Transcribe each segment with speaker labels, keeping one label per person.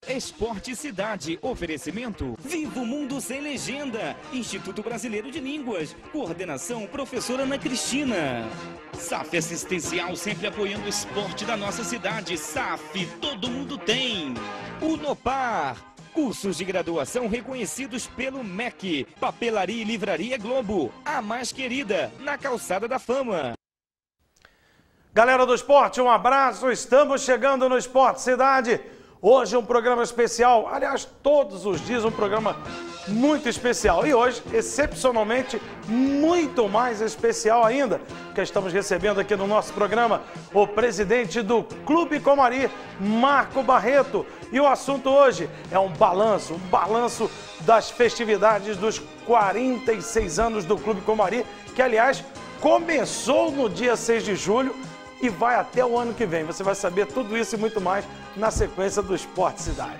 Speaker 1: Esporte Cidade, oferecimento Vivo Mundo Sem Legenda, Instituto Brasileiro de Línguas, coordenação professora Ana Cristina. SAF Assistencial, sempre apoiando o esporte da nossa cidade. SAF, todo mundo tem. Unopar, cursos de graduação reconhecidos pelo MEC. Papelaria e Livraria Globo, a mais querida, na Calçada da Fama.
Speaker 2: Galera do esporte, um abraço, estamos chegando no Esporte Cidade. Hoje um programa especial, aliás, todos os dias um programa muito especial. E hoje, excepcionalmente, muito mais especial ainda, porque estamos recebendo aqui no nosso programa o presidente do Clube Comari, Marco Barreto. E o assunto hoje é um balanço das festividades dos 46 anos do Clube Comari, que, aliás, começou no dia 6 de julho, e vai até o ano que vem. Você vai saber tudo isso e muito mais na sequência do Esporte Cidade.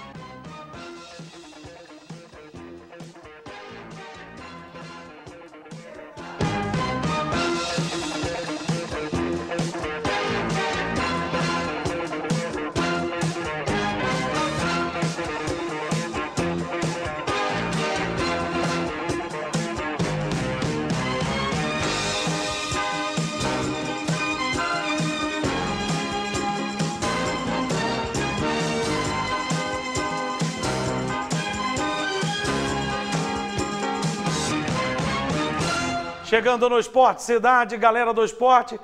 Speaker 2: Chegando no Esporte Cidade, galera do esporte,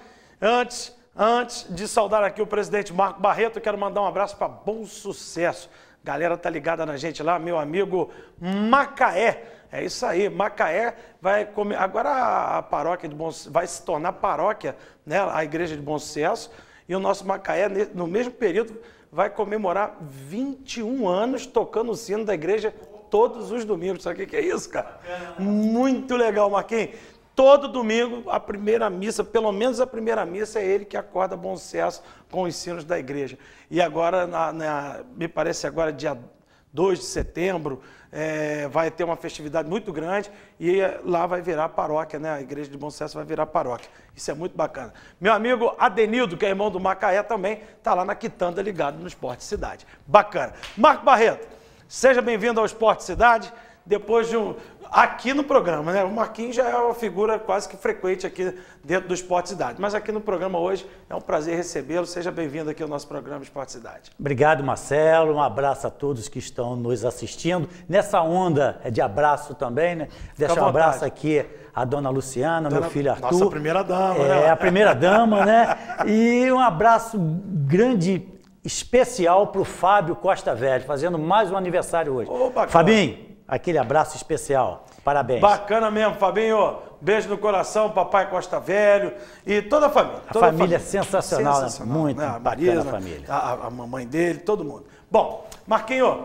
Speaker 2: antes de saudar aqui o presidente Marco Barreto, quero mandar um abraço para Bom Sucesso. Galera tá ligada na gente lá, meu amigo Macaé. É isso aí, Macaé vai comer. Agora a paróquia de Bom Sucesso vai se tornar paróquia, né? A igreja de Bom Sucesso. E o nosso Macaé, no mesmo período, vai comemorar 21 anos tocando o sino da igreja todos os domingos. Sabe o que é isso, cara? Muito legal, Marquinhos. Todo domingo, a primeira missa, pelo menos a primeira missa, é ele que acorda Bom Sucesso com os sinos da igreja. E agora, me parece agora dia 2 de setembro, vai ter uma festividade muito grande e lá vai virar paróquia, né? A igreja de Bom Sucesso vai virar paróquia. Isso é muito bacana. Meu amigo Adenildo, que é irmão do Macaé também, está lá na Quitanda ligado no Esporte Cidade. Bacana. Marco Barreto, seja bem-vindo ao Esporte Cidade. Depois de aqui no programa, né? O Marquinhos já é uma figura quase que frequente aqui dentro do Esporte Cidade. Mas aqui no programa hoje é um prazer recebê-lo. Seja bem-vindo aqui ao nosso programa Esporte Cidade.
Speaker 3: Obrigado, Marcelo. Um abraço a todos que estão nos assistindo. Nessa onda de abraço também, né? Deixa um abraço aqui à dona Luciana, meu filho Arthur.
Speaker 2: Nossa primeira dama, né?
Speaker 3: É, a primeira dama, né? E um abraço grande, especial para o Fábio Costa Velho, fazendo mais um aniversário hoje. Fabinho, aquele abraço especial. Parabéns.
Speaker 2: Bacana mesmo, Fabinho. Beijo no coração, papai Costa Velho e toda a família.
Speaker 3: A família é sensacional, muito
Speaker 2: né? A
Speaker 3: bacana
Speaker 2: Marisa,
Speaker 3: a família.
Speaker 2: A mamãe dele, todo mundo. Bom, Marquinhos,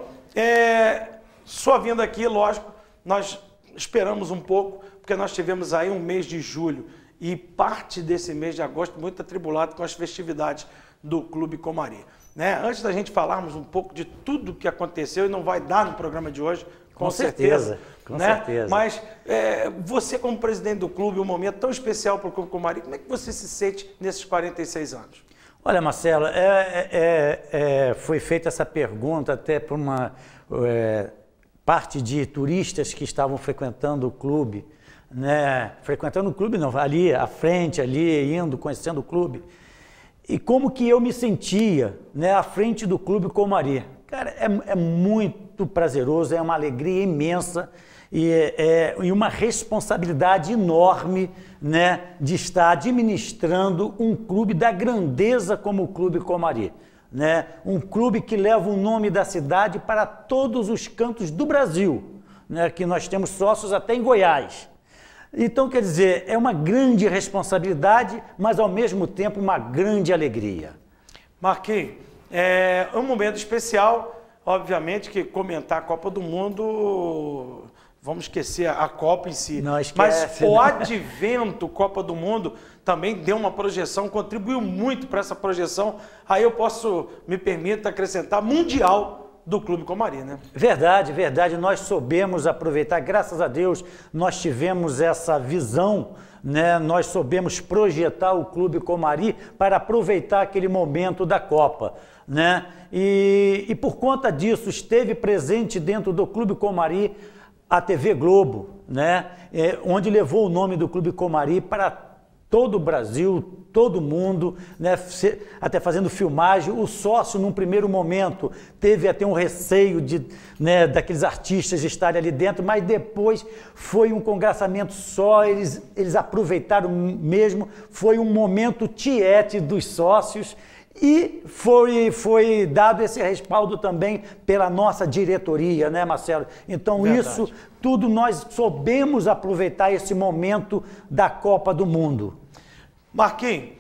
Speaker 2: sua vinda aqui, lógico, nós esperamos um pouco, porque nós tivemos aí um mês de julho e parte desse mês de agosto muito atribulado com as festividades do Clube Comari. Né? Antes da gente falarmos um pouco de tudo que aconteceu, e não vai dar no programa de hoje, com certeza.
Speaker 3: Com certeza.
Speaker 2: Mas você, como presidente do clube, um momento tão especial para o Clube Comari, como é que você se sente nesses 46 anos?
Speaker 3: Olha, Marcelo, foi feita essa pergunta até por uma parte de turistas que estavam frequentando o clube, né? Frequentando o clube não, ali à frente, ali, indo, conhecendo o clube. E como que eu me sentia, né, à frente do Clube Comari. Cara, é muito prazeroso, é uma alegria imensa e uma responsabilidade enorme, né, de estar administrando um clube da grandeza como o Clube Comari. Né? Um clube que leva o nome da cidade para todos os cantos do Brasil, né, que nós temos sócios até em Goiás. Então, quer dizer, é uma grande responsabilidade, mas ao mesmo tempo uma grande alegria.
Speaker 2: Marquinhos, é um momento especial, obviamente que comentar a Copa do Mundo, vamos esquecer a Copa em si.
Speaker 3: Não esquece,
Speaker 2: mas o advento Copa do Mundo também deu uma projeção, contribuiu muito para essa projeção. Aí eu posso, me permita acrescentar, mundial do Clube Comari, né?
Speaker 3: Verdade, verdade. Nós soubemos aproveitar, graças a Deus, nós tivemos essa visão, né? Nós soubemos projetar o Clube Comari para aproveitar aquele momento da Copa, né? E por conta disso, esteve presente dentro do Clube Comari a TV Globo, né? Onde levou o nome do Clube Comari para todo o Brasil, todo mundo, né, até fazendo filmagem. O sócio, num primeiro momento, teve até um receio né, daqueles artistas estarem ali dentro, mas depois foi um congraçamento só, eles aproveitaram mesmo, foi um momento tiete dos sócios e foi dado esse respaldo também pela nossa diretoria, né, Marcelo? Então, verdade. Isso tudo nós soubemos aproveitar esse momento da Copa do Mundo.
Speaker 2: Marquinhos,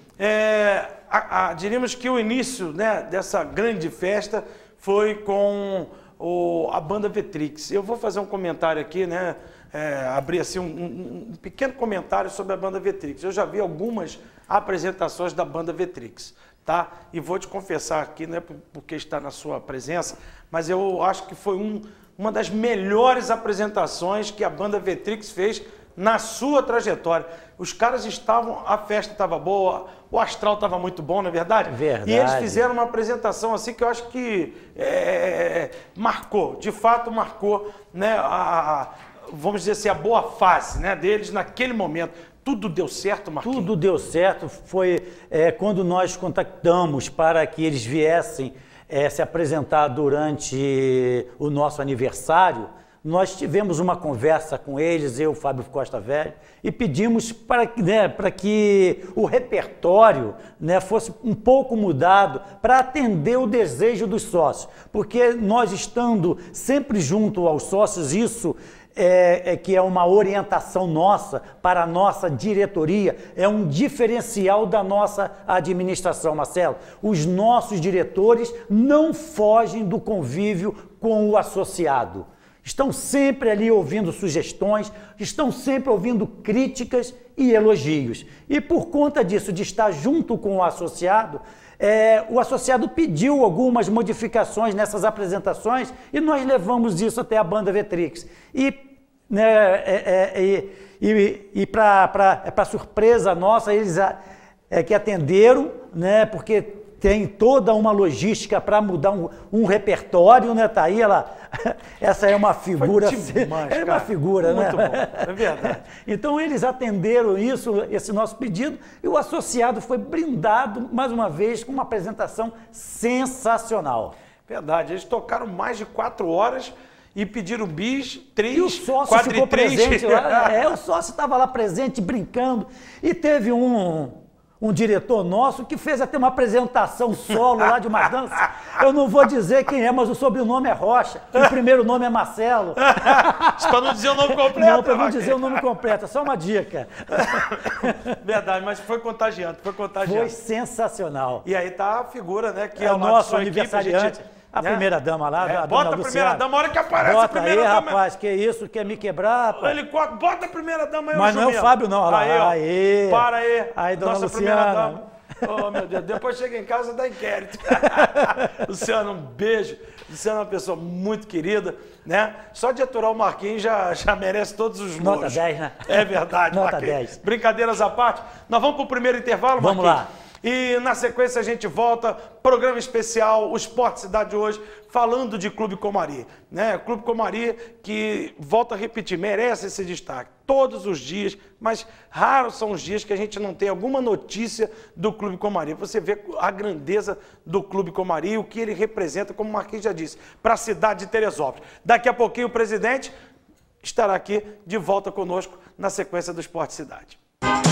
Speaker 2: diríamos que o início, né, dessa grande festa foi com a banda Vetrix. Eu vou fazer um comentário aqui, né, abrir assim um pequeno comentário sobre a banda Vetrix. Eu já vi algumas apresentações da banda Vetrix, tá? E vou te confessar aqui, não é porque está na sua presença, mas eu acho que foi uma das melhores apresentações que a banda Vetrix fez na sua trajetória. Os caras a festa estava boa, o astral estava muito bom, não é verdade?
Speaker 3: Verdade.
Speaker 2: E eles fizeram uma apresentação assim que eu acho que marcou, de fato marcou, né, vamos dizer assim, a boa fase, né, deles naquele momento. Tudo deu certo, Marquinhos?
Speaker 3: Tudo deu certo. Foi quando nós contactamos para que eles viessem se apresentar durante o nosso aniversário. Nós tivemos uma conversa com eles, eu, Fábio Costa Velho, e pedimos para que o repertório, né, fosse um pouco mudado para atender o desejo dos sócios. Porque nós estando sempre junto aos sócios, isso que é uma orientação nossa para a nossa diretoria, é um diferencial da nossa administração, Marcelo. Os nossos diretores não fogem do convívio com o associado. Estão sempre ali ouvindo sugestões, estão sempre ouvindo críticas e elogios. E por conta disso, de estar junto com o associado pediu algumas modificações nessas apresentações e nós levamos isso até a banda Vetrix. E para surpresa nossa, eles que atenderam, né, porque tem toda uma logística para mudar um repertório, né? Tá aí, essa é uma figura,
Speaker 2: demais,
Speaker 3: uma figura,
Speaker 2: muito
Speaker 3: né?
Speaker 2: Bom, é verdade.
Speaker 3: Então eles atenderam esse nosso pedido, e o associado foi brindado mais uma vez com uma apresentação sensacional.
Speaker 2: Verdade, eles tocaram mais de 4 horas e pediram bis, tris,
Speaker 3: e o sócio ficou presente lá, o sócio estava lá presente, brincando, e teve um diretor nosso que fez até uma apresentação solo lá de uma dança. Eu não vou dizer quem é, mas o sobrenome é Rocha, e o primeiro nome é Marcelo.
Speaker 2: Para não dizer o nome completo.
Speaker 3: Não, para não dizer o nome completo, só uma dica.
Speaker 2: Verdade, mas foi contagiante, foi contagiante.
Speaker 3: Foi sensacional.
Speaker 2: E aí tá a figura, né, que
Speaker 3: é o nosso aniversariante.
Speaker 2: Equipe,
Speaker 3: a primeira dama lá, a
Speaker 2: bota
Speaker 3: dona
Speaker 2: a primeira dama, a hora que aparece
Speaker 3: bota
Speaker 2: a primeira
Speaker 3: aí,
Speaker 2: dama.
Speaker 3: Rapaz, que isso, quer me quebrar, rapaz.
Speaker 2: Bota a primeira dama aí,
Speaker 3: mas não é o Fábio, não.
Speaker 2: Aí, ó.
Speaker 3: Aí.
Speaker 2: Para aí.
Speaker 3: Aí, dona
Speaker 2: nossa
Speaker 3: Luciana.
Speaker 2: Primeira dama. Oh, meu Deus, depois chega em casa e dá inquérito. Luciano, um beijo. Luciano é uma pessoa muito querida, né? Só de aturar o Marquinhos já merece todos os louros.
Speaker 3: Nota 10, né?
Speaker 2: É verdade,
Speaker 3: Nota
Speaker 2: Marquinhos.
Speaker 3: 10.
Speaker 2: Brincadeiras à parte, nós vamos para o primeiro intervalo, Marquinhos?
Speaker 3: Vamos lá.
Speaker 2: E na sequência a gente volta, programa especial, o Esporte Cidade hoje, falando de Clube Comari, né? Clube Comari que, volto a repetir, merece esse destaque todos os dias, mas raros são os dias que a gente não tem alguma notícia do Clube Comari. Você vê a grandeza do Clube Comari, o que ele representa, como o Marquinhos já disse, para a cidade de Teresópolis. Daqui a pouquinho o presidente estará aqui de volta conosco na sequência do Esporte Cidade.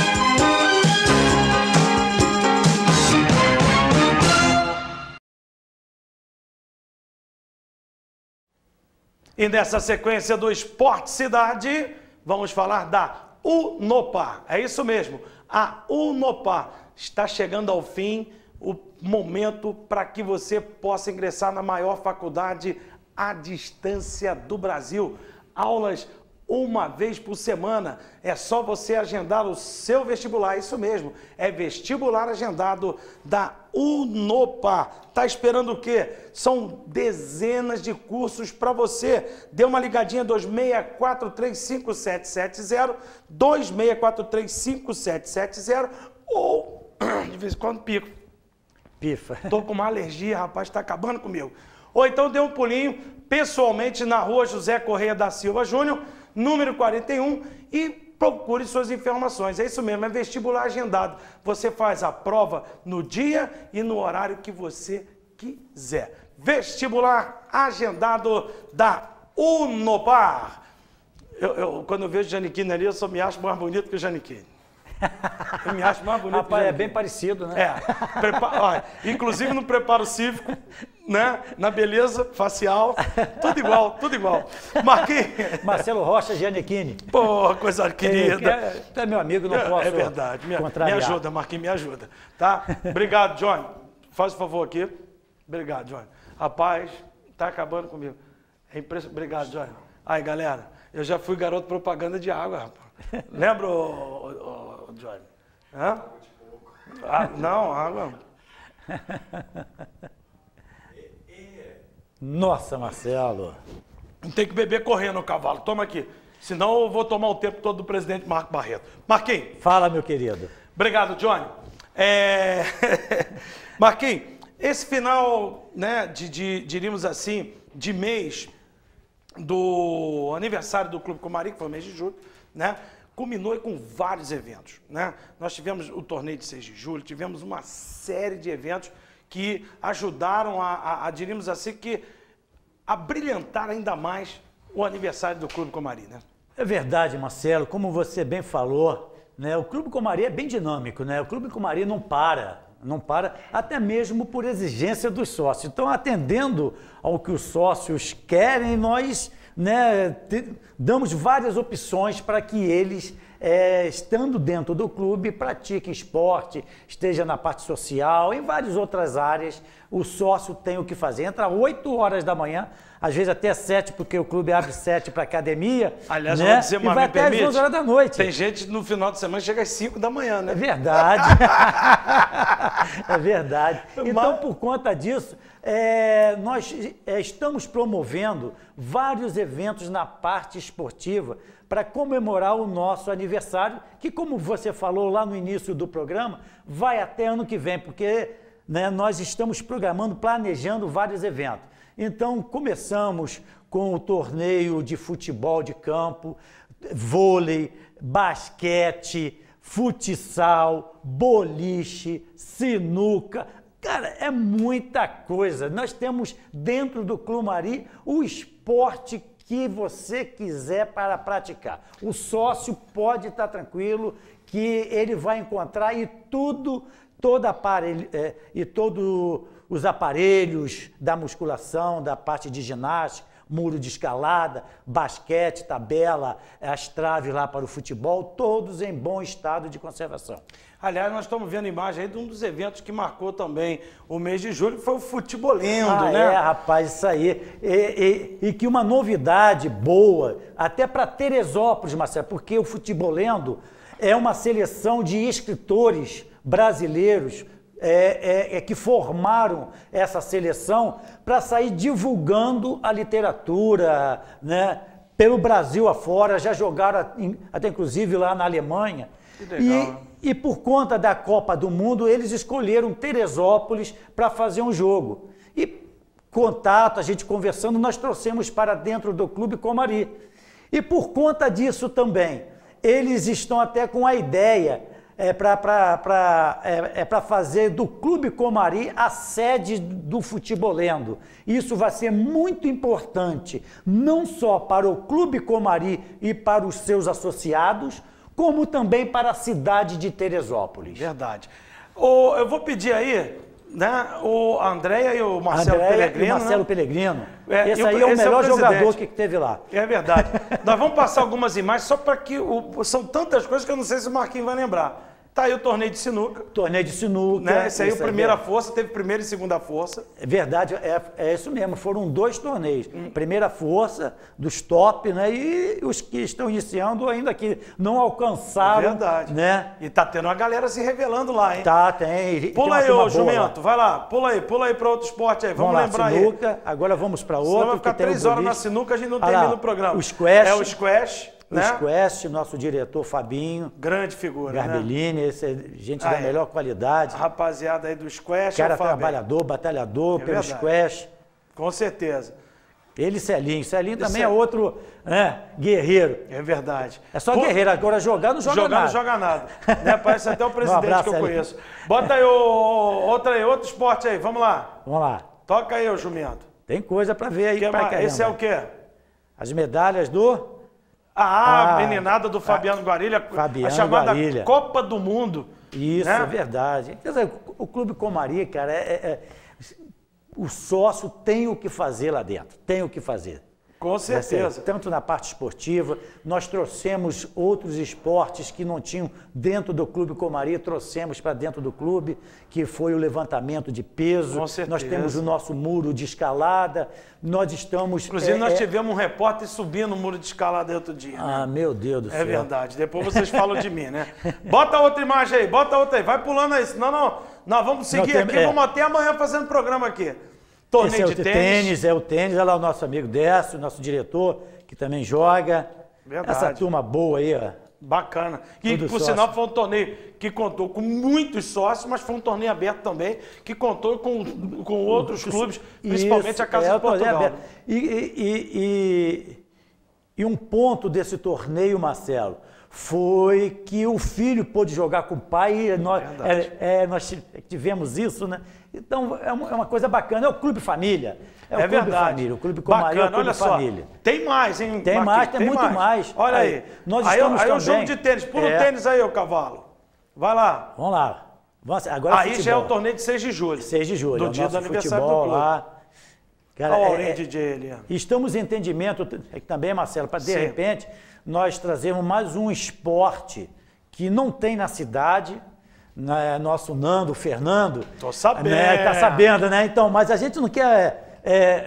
Speaker 2: E nessa sequência do Esporte Cidade, vamos falar da Unopar. É isso mesmo, a Unopar está chegando ao fim, o momento para que você possa ingressar na maior faculdade à distância do Brasil. Aulas uma vez por semana. É só você agendar o seu vestibular, isso mesmo, é vestibular agendado da Unopar. Tá esperando o quê? São dezenas de cursos para você. Dê uma ligadinha 26435770, 26435770 ou de vez em quando pico.
Speaker 3: Pifa.
Speaker 2: Tô com uma alergia, rapaz, tá acabando comigo. Ou então dê um pulinho pessoalmente na rua José Correia da Silva Júnior, número 41, e procure suas informações. É isso mesmo, é vestibular agendado. Você faz a prova no dia e no horário que você quiser. Vestibular agendado da Unopar. Quando eu vejo o Giannichini ali, eu só me acho mais bonito que o Giannichini. Eu me acho mais bonito.
Speaker 3: Rapaz, é bem parecido, né?
Speaker 2: Olha, inclusive no preparo cívico, né? Na beleza facial, tudo igual, tudo igual. Marquinhos.
Speaker 3: Marcelo Rocha Giannichini.
Speaker 2: Pô, coisa querida.
Speaker 3: Tu é meu amigo, não posso.
Speaker 2: É verdade. Me
Speaker 3: contrariar.
Speaker 2: ajuda, Marquinhos, me ajuda. Tá? Obrigado, Johnny. Faz o favor aqui. Obrigado, Johnny. Rapaz, tá acabando comigo. É impressionante. Obrigado, Johnny. Aí, galera, eu já fui garoto propaganda de água, rapaz. Lembra, Johnny? Hã? Não, água.
Speaker 3: Nossa, Marcelo.
Speaker 2: Não tem que beber correndo o cavalo. Toma aqui. Senão eu vou tomar o tempo todo do presidente Marco Barreto. Marquinhos.
Speaker 3: Fala, meu querido.
Speaker 2: Obrigado, Johnny. Marquinhos, esse final, né, diríamos assim, de mês do aniversário do Clube Comari, que foi o mês de julho, né? Culminou com vários eventos, né? Nós tivemos o torneio de 6 de julho, tivemos uma série de eventos que ajudaram diríamos assim, a brilhantar ainda mais o aniversário do Clube Comari, né?
Speaker 3: É verdade, Marcelo, como você bem falou, né? O Clube Comari é bem dinâmico, né? O Clube Comari não para, até mesmo por exigência dos sócios. Então, atendendo ao que os sócios querem, nós, né, damos várias opções para que eles, estando dentro do clube, pratiquem esporte, esteja na parte social, em várias outras áreas, o sócio tem o que fazer. Entra 8 horas da manhã, às vezes até 7, porque o clube abre 7 para academia.
Speaker 2: Aliás,
Speaker 3: né?
Speaker 2: eu vou dizer,
Speaker 3: e vai até às 11 horas da noite.
Speaker 2: Tem gente no final de semana que chega às 5 da manhã, né?
Speaker 3: É verdade. É verdade. Então, por conta disso, nós estamos promovendo vários eventos na parte esportiva para comemorar o nosso aniversário, que, como você falou lá no início do programa, vai até ano que vem, porque, né, nós estamos planejando vários eventos. Então, começamos com o torneio de futebol de campo, vôlei, basquete, futsal, boliche, sinuca. Cara, é muita coisa. Nós temos dentro do Clube o esporte que você quiser para praticar. O sócio pode estar tranquilo que ele vai encontrar todos os aparelhos da musculação, da parte de ginástica, muro de escalada, basquete, tabela, as traves lá para o futebol, todos em bom estado de conservação.
Speaker 2: Aliás, nós estamos vendo imagem aí de um dos eventos que marcou também o mês de julho, que foi o Futebolendo, né?
Speaker 3: Rapaz, isso aí. E que uma novidade boa, até para Teresópolis, Marcelo, porque o Futebolendo é uma seleção de escritores brasileiros que formaram essa seleção para sair divulgando a literatura, né, pelo Brasil afora, já jogaram até inclusive lá na Alemanha.
Speaker 2: Que legal.
Speaker 3: E por conta da Copa do Mundo, eles escolheram Teresópolis para fazer um jogo. E contato, a gente conversando, nós trouxemos para dentro do Clube Comari. E por conta disso também, eles estão até com a ideia para fazer do Clube Comari a sede do Futebolendo. Isso vai ser muito importante, não só para o Clube Comari e para os seus associados, como também para a cidade de Teresópolis.
Speaker 2: Verdade. Eu vou pedir aí, né, o Andréia e o Marcelo Pellegrino.
Speaker 3: E o Marcelo, né? Pellegrino. Esse aí é o
Speaker 2: esse
Speaker 3: melhor jogador que teve lá.
Speaker 2: É verdade. Nós vamos passar algumas imagens só para que... São tantas coisas que eu não sei se o Marquinhos vai lembrar. Tá aí o torneio de sinuca.
Speaker 3: Torneio de sinuca.
Speaker 2: Né? Esse aí, o primeira força, teve primeira e segunda força.
Speaker 3: É verdade, é isso mesmo. Foram 2 torneios. Primeira força, dos top, né? E os que estão iniciando ainda que não alcançaram.
Speaker 2: É verdade.
Speaker 3: Né?
Speaker 2: E tá tendo uma galera se revelando lá, hein?
Speaker 3: Tá, tem.
Speaker 2: Pula
Speaker 3: tem
Speaker 2: aí,
Speaker 3: uma
Speaker 2: ô
Speaker 3: turma boa
Speaker 2: Jumento.
Speaker 3: lá.
Speaker 2: Vai lá, pula aí para outro esporte aí. Vamos
Speaker 3: lá,
Speaker 2: lembrar
Speaker 3: sinuca,
Speaker 2: aí.
Speaker 3: agora vamos para outro.
Speaker 2: Senão vai ficar
Speaker 3: que tem
Speaker 2: 3
Speaker 3: o
Speaker 2: horas na
Speaker 3: boliche.
Speaker 2: sinuca, a gente não
Speaker 3: Olha
Speaker 2: termina
Speaker 3: lá,
Speaker 2: o programa.
Speaker 3: o squash.
Speaker 2: É o squash, né?
Speaker 3: O squash, nosso diretor Fabinho.
Speaker 2: Grande figura, né?
Speaker 3: Garbellini, esse é gente da melhor qualidade.
Speaker 2: A rapaziada aí do squash.
Speaker 3: Cara
Speaker 2: é o Fábio.
Speaker 3: trabalhador, batalhador pelo
Speaker 2: verdade.
Speaker 3: squash.
Speaker 2: Com certeza.
Speaker 3: Ele e Celinho. Celinho também é
Speaker 2: Celinho.
Speaker 3: outro guerreiro.
Speaker 2: É verdade.
Speaker 3: É só guerreiro, agora jogar não joga nada.
Speaker 2: Não joga nada. Né? Parece até o presidente
Speaker 3: abraço,
Speaker 2: que eu
Speaker 3: Celinho.
Speaker 2: conheço. Bota aí outro esporte aí, vamos lá.
Speaker 3: Vamos lá.
Speaker 2: Toca aí, ô Jumento.
Speaker 3: Tem coisa para ver aí
Speaker 2: Que
Speaker 3: pra
Speaker 2: mais?
Speaker 3: caramba.
Speaker 2: Esse é o quê?
Speaker 3: As medalhas do
Speaker 2: A meninada do Fabiano Guarilha,
Speaker 3: Fabiano
Speaker 2: a chamada
Speaker 3: Guarilha.
Speaker 2: Copa do Mundo.
Speaker 3: Isso,
Speaker 2: né?
Speaker 3: é verdade. Quer dizer, o Clube Comaria, cara, o sócio tem o que fazer lá dentro, tem o que fazer.
Speaker 2: Com certeza.
Speaker 3: Tanto na parte esportiva, nós trouxemos outros esportes que não tinham dentro do Clube Comaria, trouxemos para dentro do clube, que foi o levantamento de peso.
Speaker 2: Com certeza.
Speaker 3: Nós temos o nosso muro de escalada, nós estamos...
Speaker 2: Inclusive, nós tivemos um repórter subindo o muro de escalada outro dia.
Speaker 3: Ah, meu Deus do céu.
Speaker 2: É verdade. Depois vocês falam de mim, né? Bota outra imagem aí, bota outra aí. Vai pulando aí. Não. Nós vamos seguir aqui, vamos até amanhã fazendo programa aqui. Torneio
Speaker 3: Esse
Speaker 2: de tênis.
Speaker 3: É o tênis. Olha lá o nosso amigo Décio, nosso diretor, que também joga.
Speaker 2: Verdade.
Speaker 3: Essa turma boa aí, ó.
Speaker 2: Bacana. Que,
Speaker 3: Tudo
Speaker 2: por
Speaker 3: sócio.
Speaker 2: sinal, foi um torneio que contou com muitos sócios, mas foi um torneio aberto também, que contou com outros clubes, principalmente
Speaker 3: Isso,
Speaker 2: a Casa de
Speaker 3: o torneio
Speaker 2: Portugal.
Speaker 3: aberto. E um ponto desse torneio, Marcelo, foi que o filho pôde jogar com o pai. E nós tivemos isso, né? Então, é uma coisa bacana. É o Clube Família. É o Clube
Speaker 2: verdade.
Speaker 3: Família. O Clube Comaria é o Clube
Speaker 2: olha
Speaker 3: Família.
Speaker 2: Só, tem mais, hein,
Speaker 3: Tem mais, tem muito mais.
Speaker 2: Olha aí.
Speaker 3: Nós
Speaker 2: Aí
Speaker 3: estamos
Speaker 2: o
Speaker 3: também.
Speaker 2: jogo de tênis. Pula o tênis aí, ô cavalo. Vai lá.
Speaker 3: Vamos lá. Agora
Speaker 2: Aí
Speaker 3: futebol.
Speaker 2: já é o torneio de 6 de julho.
Speaker 3: 6 de julho.
Speaker 2: Do
Speaker 3: é o
Speaker 2: dia
Speaker 3: nosso
Speaker 2: do aniversário do
Speaker 3: futebol
Speaker 2: clube.
Speaker 3: lá. Cara,
Speaker 2: Olha o Aurinho DJ ali. ó.
Speaker 3: Estamos em entendimento também, Marcelo, para de
Speaker 2: Sim.
Speaker 3: repente nós trazermos mais um esporte que não tem na cidade. Né? Nosso Nando, o Fernando.
Speaker 2: Tô sabendo.
Speaker 3: Né? Tá sabendo, né? Então, mas a gente não quer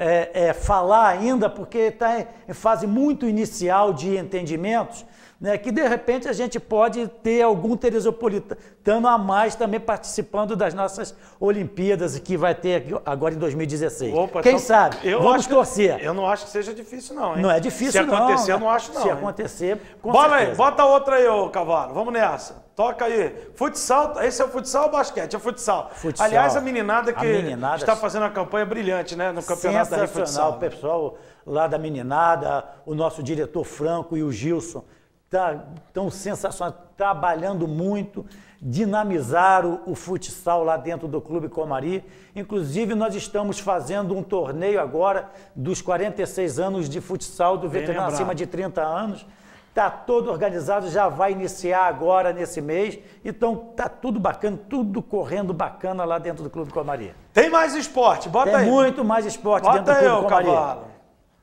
Speaker 3: falar ainda porque está em fase muito inicial de entendimentos. Né, que de repente a gente pode ter algum teresopolitano a mais também participando das nossas Olimpíadas que vai ter agora em 2016.
Speaker 2: Opa,
Speaker 3: Quem
Speaker 2: então,
Speaker 3: sabe? Vamos torcer.
Speaker 2: Eu não acho que seja difícil, não, hein?
Speaker 3: Não é difícil,
Speaker 2: Se
Speaker 3: não.
Speaker 2: acontecer, eu não acho, não.
Speaker 3: Se
Speaker 2: hein?
Speaker 3: acontecer, com
Speaker 2: Bola
Speaker 3: certeza.
Speaker 2: aí, bota outra aí, ô cavalo. Vamos nessa. Toca aí. Futsal, esse é o futsal ou basquete? É futsal.
Speaker 3: Futsal.
Speaker 2: Aliás, a meninada que
Speaker 3: meninada
Speaker 2: está fazendo uma campanha brilhante, né? No campeonato da
Speaker 3: Sensacional,
Speaker 2: futsal.
Speaker 3: o pessoal lá da meninada, o nosso diretor Franco e o Gilson estão sensacionais, trabalhando muito, dinamizaram o futsal lá dentro do Clube Comari. Inclusive, nós estamos fazendo um torneio agora dos 46 anos de futsal do veterano
Speaker 2: lembrado.
Speaker 3: acima de 30 anos. Está todo organizado, já vai iniciar agora nesse mês. Então, está tudo bacana, tudo correndo bacana lá dentro do Clube Comari.
Speaker 2: Tem mais esporte, bota
Speaker 3: Tem
Speaker 2: aí.
Speaker 3: muito mais esporte
Speaker 2: Bota
Speaker 3: dentro do
Speaker 2: aí,
Speaker 3: Clube
Speaker 2: ô
Speaker 3: Comari.
Speaker 2: cavalo.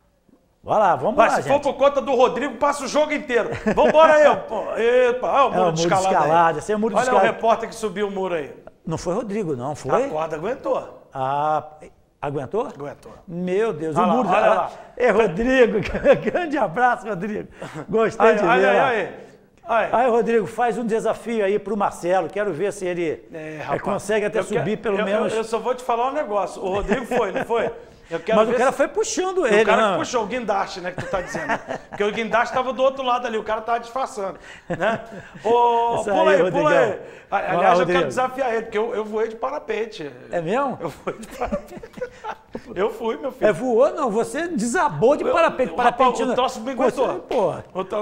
Speaker 3: Vai lá, vamos
Speaker 2: Mas
Speaker 3: lá,
Speaker 2: se
Speaker 3: gente.
Speaker 2: for por conta do Rodrigo, passa o jogo inteiro. Vambora aí, ó. Epa, olha o muro de escalada aí.
Speaker 3: Esse é o muro de
Speaker 2: Olha
Speaker 3: escalada.
Speaker 2: o repórter que subiu o muro aí.
Speaker 3: Não foi Rodrigo, não, foi?
Speaker 2: A corda aguentou.
Speaker 3: Ah, aguentou?
Speaker 2: Aguentou.
Speaker 3: Meu Deus,
Speaker 2: Olha
Speaker 3: o
Speaker 2: lá,
Speaker 3: muro...
Speaker 2: olha lá.
Speaker 3: É, Rodrigo, grande abraço, Rodrigo. Gostei de ver.
Speaker 2: Aí.
Speaker 3: Aí, Rodrigo, faz um desafio aí pro Marcelo. Quero ver se ele
Speaker 2: rapaz,
Speaker 3: consegue até subir pelo menos.
Speaker 2: Eu só vou te falar um negócio. O Rodrigo foi, não foi? Eu quero
Speaker 3: Mas
Speaker 2: ver
Speaker 3: o cara
Speaker 2: se-
Speaker 3: foi puxando ele,
Speaker 2: O cara
Speaker 3: né?
Speaker 2: que puxou o guindaste, né, que tu tá dizendo. Porque o guindaste estava do outro lado ali, o cara tava disfarçando, né? Ô,
Speaker 3: Isso
Speaker 2: pula
Speaker 3: aí,
Speaker 2: aí, pula
Speaker 3: Rodrigão.
Speaker 2: aí. Aliás,
Speaker 3: Vai lá,
Speaker 2: eu quero
Speaker 3: Rodrigo.
Speaker 2: desafiar ele, porque eu voei de parapente.
Speaker 3: É mesmo?
Speaker 2: Eu fui de parapente. Eu fui, meu filho.
Speaker 3: É, voou? Não, você desabou de parapente.
Speaker 2: Rapaz, o troço me aguentou.
Speaker 3: Porra.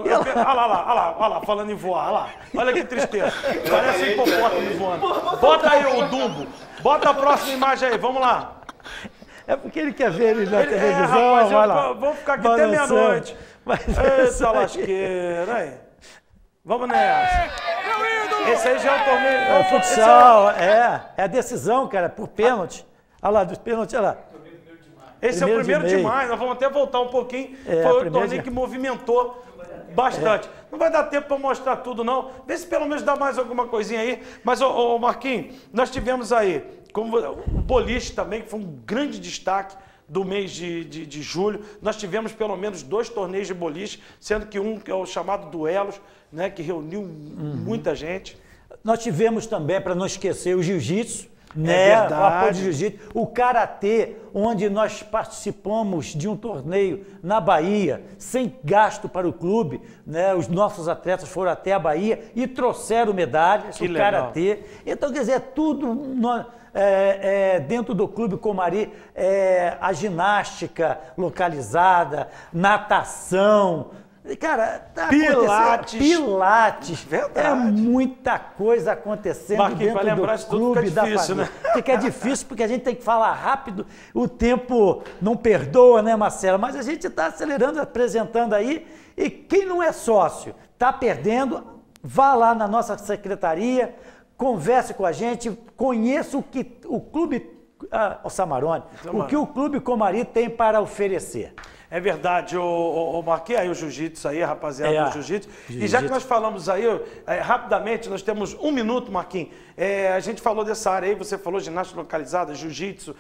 Speaker 2: Olha lá, falando em voar, olha lá. Olha que tristeza. Parece um hipopótamo voando. Bota aí o Dumbo. Bota a próxima imagem aí, vamos lá.
Speaker 3: É porque ele quer ver ele na televisão,
Speaker 2: rapaz,
Speaker 3: vai lá.
Speaker 2: vamos ficar aqui até
Speaker 3: Balançando.
Speaker 2: meia-noite.
Speaker 3: Mas é isso
Speaker 2: Eita
Speaker 3: aí.
Speaker 2: lasqueira, aí. Vamos nessa. Esse aí já é o torneio.
Speaker 3: É o futsal, é a decisão, cara, por pênalti. Olha lá, dos pênaltis, olha lá.
Speaker 2: Esse é o 1º de maio, nós vamos até voltar um pouquinho. Foi o torneio que movimentou bastante. Não vai dar tempo para mostrar tudo, não. Vê se pelo menos dá mais alguma coisinha aí. Mas, Marquinhos, nós tivemos aí como o boliche também, que foi um grande destaque do mês de julho. Nós tivemos pelo menos 2 torneios de boliche, sendo que um que é o chamado Duelos, né, que reuniu muita gente.
Speaker 3: Nós tivemos também, para não esquecer, o jiu-jitsu, né? O apoio de jiu-jitsu, o karatê, onde nós participamos de um torneio na Bahia, sem gasto para o clube, né? Os nossos atletas foram até a Bahia e trouxeram medalhas, o karatê. Então, quer dizer, tudo dentro do Clube Comari, a ginástica localizada, natação, cara, Pilates.
Speaker 2: Verdade.
Speaker 3: É muita coisa acontecendo dentro do clube da família. Né? Fica difícil porque a gente tem que falar rápido, o tempo não perdoa, né, Marcelo? Mas a gente está acelerando, apresentando aí, e quem não é sócio, está perdendo, vá lá na nossa secretaria, converse com a gente, conheça o que o clube, o Samarone, o que o Clube Comari tem para oferecer.
Speaker 2: É verdade, Marquinhos, aí o jiu-jitsu aí, a rapaziada do jiu-jitsu. E já que nós falamos aí, rapidamente, nós temos 1 minuto, Marquinhos. A gente falou dessa área aí, você falou ginástica localizada, jiu-jitsu,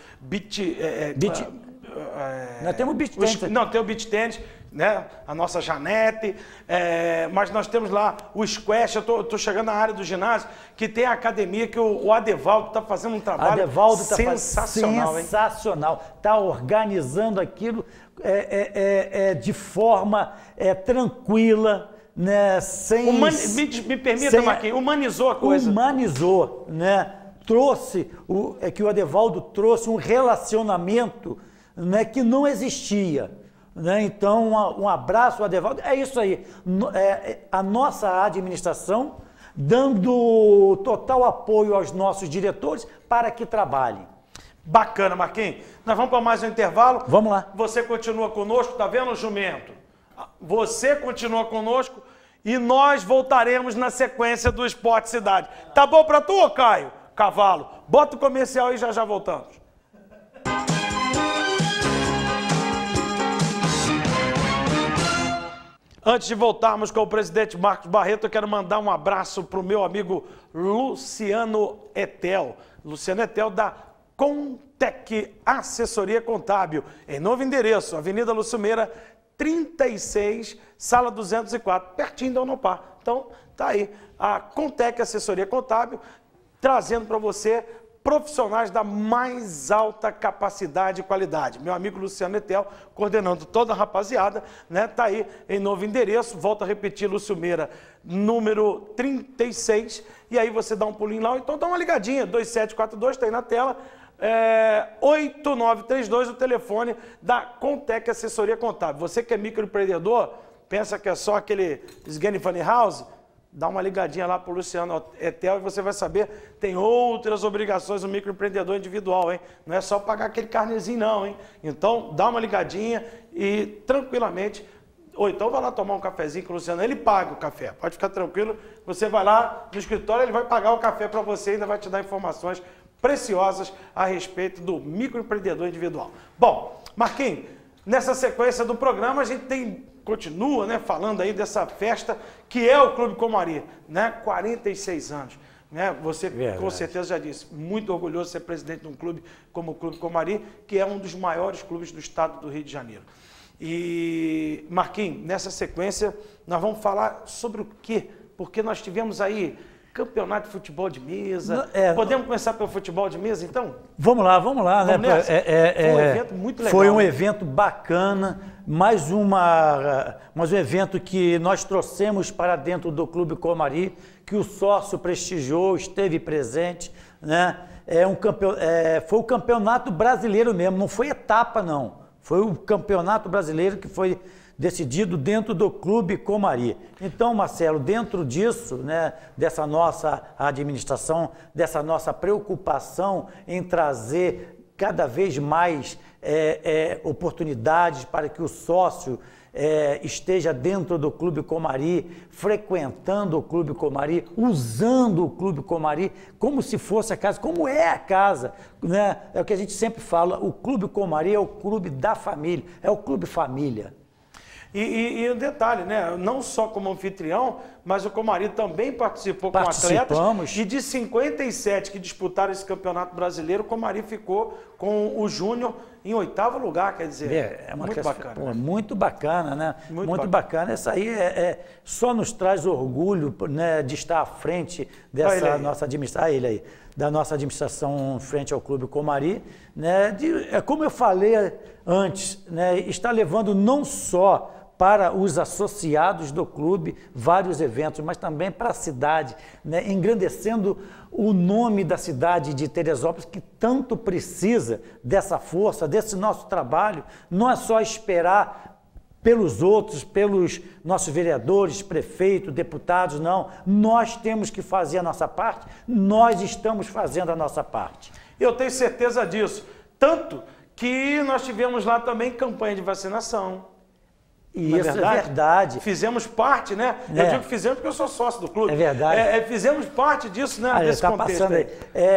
Speaker 3: nós temos beach tênis.
Speaker 2: Não, tem o beach tênis, né? A nossa Janete, mas nós temos lá o squash. Eu tô chegando na área do ginásio, que tem a academia que o Adevaldo está fazendo um trabalho sensacional.
Speaker 3: Sensacional. Está organizando aquilo de forma tranquila, né? Sem,
Speaker 2: me permita, Marquinhos, humanizou a coisa.
Speaker 3: Humanizou, né? Trouxe, que o Adevaldo trouxe um relacionamento, né, que não existia. Né? Então, um abraço, Adevaldo. É isso aí. A nossa administração dando total apoio aos nossos diretores para que trabalhem.
Speaker 2: Bacana, Marquinhos. Nós vamos para mais um intervalo.
Speaker 3: Vamos lá.
Speaker 2: Você continua conosco, tá vendo, jumento? Você continua conosco e nós voltaremos na sequência do Esporte Cidade. Tá bom para tu, Caio? Cavalo. Bota o comercial e já voltamos. Antes de voltarmos com o presidente Marcos Barreto, eu quero mandar um abraço para o meu amigo Luciano Etel. Luciano Etel da Contec Assessoria Contábil, em novo endereço, Avenida Lucilmeira, 36, sala 204, pertinho da Unopar. Então, tá aí, a Contec Assessoria Contábil, trazendo para você profissionais da mais alta capacidade e qualidade. Meu amigo Luciano Etel, coordenando toda a rapaziada, né? Tá aí em novo endereço, volto a repetir, Lucilmeira, número 36, e aí você dá um pulinho lá, então dá uma ligadinha, 2742, tá aí na tela, 8932, o telefone da Contec Assessoria Contábil. Você que é microempreendedor, pensa que é só aquele Sgeni Funny House, dá uma ligadinha lá para o Luciano Etel e você vai saber, tem outras obrigações do microempreendedor individual, hein? Não é só pagar aquele carnezinho não, hein? Então, dá uma ligadinha e tranquilamente, ou então vai lá tomar um cafezinho com o Luciano, ele paga o café, pode ficar tranquilo, você vai lá no escritório, ele vai pagar o café para você e ainda vai te dar informações preciosas a respeito do microempreendedor individual. Bom, Marquinhos, nessa sequência do programa a gente continua, né, falando aí dessa festa que é o Clube Comari, né, 46 anos. Né? Você com certeza já disse, muito orgulhoso de ser presidente de um clube como o Clube Comari, que é um dos maiores clubes do estado do Rio de Janeiro. E, Marquinhos, nessa sequência nós vamos falar sobre o quê? Porque nós tivemos aí campeonato de futebol de mesa. Podemos começar pelo futebol de mesa, então?
Speaker 3: Vamos lá, né?
Speaker 2: Foi um evento muito legal.
Speaker 3: Foi um evento bacana, mais um evento que nós trouxemos para dentro do Clube Comari, que o sócio prestigiou, esteve presente, né? Foi o campeonato brasileiro mesmo, não foi etapa, não. Foi o campeonato brasileiro que foi decidido dentro do Clube Comari. Então, Marcelo, dentro disso, né, dessa nossa administração, dessa nossa preocupação em trazer cada vez mais oportunidades para que o sócio esteja dentro do Clube Comari, frequentando o Clube Comari, usando o Clube Comari como se fosse a casa, como é a casa, né? É o que a gente sempre fala, o Clube Comari é o clube da família, é o clube família.
Speaker 2: E um detalhe, né? Não só como anfitrião, mas o Comari também participou com atletas. E de 57 que disputaram esse campeonato brasileiro, o Comari ficou com o Júnior em 8º lugar, quer dizer, muito bacana.
Speaker 3: Pô, muito bacana, né? Muito bacana. Isso aí só nos traz orgulho, né, de estar à frente dessa nossa administração. Ele aí, da nossa administração frente ao Clube Comari, né? Como eu falei antes, né? Está levando não só para os associados do clube, vários eventos, mas também para a cidade, né? Engrandecendo o nome da cidade de Teresópolis, que tanto precisa dessa força, desse nosso trabalho. Não é só esperar pelos outros, pelos nossos vereadores, prefeitos, deputados, não. Nós temos que fazer a nossa parte, nós estamos fazendo a nossa parte.
Speaker 2: Eu tenho certeza disso. Tanto que nós tivemos lá também campanha de vacinação.
Speaker 3: Isso é verdade.
Speaker 2: Fizemos parte, né? Eu digo que fizemos porque eu sou sócio do clube.
Speaker 3: É verdade.
Speaker 2: Fizemos parte disso, né? Desse contexto
Speaker 3: aí.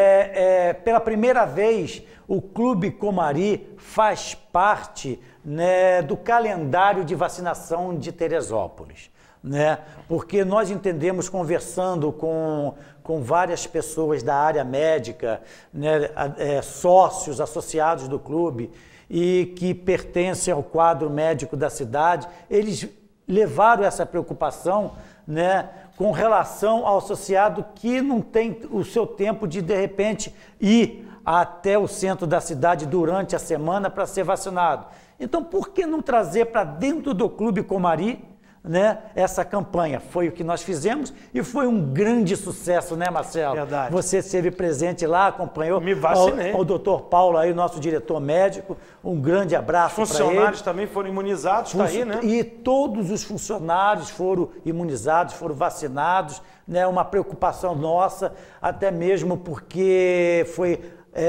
Speaker 3: Pela primeira vez, o Clube Comari faz parte, né, do calendário de vacinação de Teresópolis, né? Porque nós entendemos, conversando com várias pessoas da área médica, né, sócios, associados do clube, e que pertencem ao quadro médico da cidade, eles levaram essa preocupação, né, com relação ao associado que não tem o seu tempo de repente, ir até o centro da cidade durante a semana para ser vacinado. Então, por que não trazer para dentro do Clube Comari, né, essa campanha? Foi o que nós fizemos e foi um grande sucesso, né, Marcelo?
Speaker 2: Verdade.
Speaker 3: Você esteve presente lá, acompanhou.
Speaker 2: Me vacinei.
Speaker 3: O doutor Paulo aí, nosso diretor médico, um grande abraço para ele.
Speaker 2: Funcionários também foram imunizados, está aí, né?
Speaker 3: E todos os funcionários foram imunizados, foram vacinados, né? Uma preocupação nossa, até mesmo porque foi...